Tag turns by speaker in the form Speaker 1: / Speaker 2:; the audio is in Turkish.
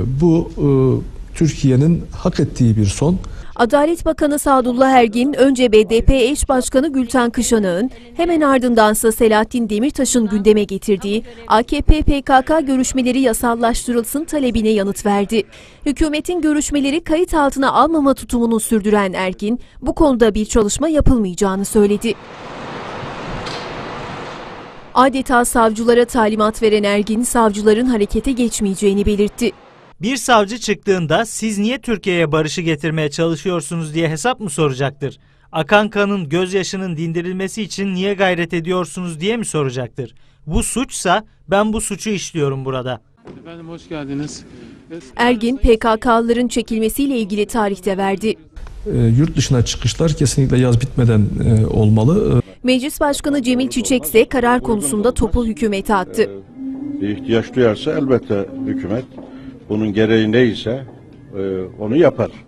Speaker 1: Bu Türkiye'nin hak ettiği bir son.
Speaker 2: Adalet Bakanı Sadullah Ergin önce BDP eş başkanı Gülten Kışanak'ın hemen ardındansa Selahattin Demirtaş'ın gündeme getirdiği AKP-PKK görüşmeleri yasallaştırılsın talebine yanıt verdi. Hükümetin görüşmeleri kayıt altına almama tutumunu sürdüren Ergin bu konuda bir çalışma yapılmayacağını söyledi. Adeta savcılara talimat veren Ergin savcıların harekete geçmeyeceğini belirtti.
Speaker 3: Bir savcı çıktığında siz niye Türkiye'ye barışı getirmeye çalışıyorsunuz diye hesap mı soracaktır? Akan kanın, gözyaşının dindirilmesi için niye gayret ediyorsunuz diye mi soracaktır? Bu suçsa ben bu suçu işliyorum burada.
Speaker 4: Efendim hoş geldiniz.
Speaker 2: Ergin PKK'lıların çekilmesiyle ilgili tarihte verdi.
Speaker 1: Yurt dışına çıkışlar kesinlikle yaz bitmeden olmalı.
Speaker 2: Meclis Başkanı Cemil Çiçek ise karar konusunda topu hükümete attı.
Speaker 5: Bir ihtiyaç duyarsa elbette hükümet bunun gereği neyse onu yapar.